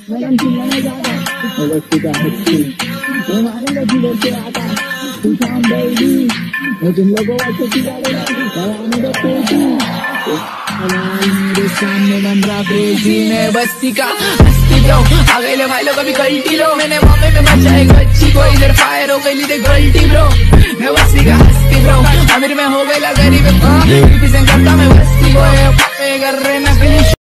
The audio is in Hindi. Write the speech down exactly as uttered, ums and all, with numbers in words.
मैं चिल्लाने जाता मैं बस्ती का हस्ती मैं मारूंगा जिधर से आता तू शाम बेबी मैं तुम लोगों को चिल्लाने आने का पेटी मेरे सामने बन रहा क्रेजी मैं बस्ती का हस्ती ब्रो आ गए ले भाई लोग अभी गलती लो मैंने मामे में बचाए गच्ची को इधर फायर हो गई थे गलती ब्रो मैं बस्ती का हस्ती ब्रो अमीर में हो गई गरीब करता मैं बस्ती को कर रहे नकली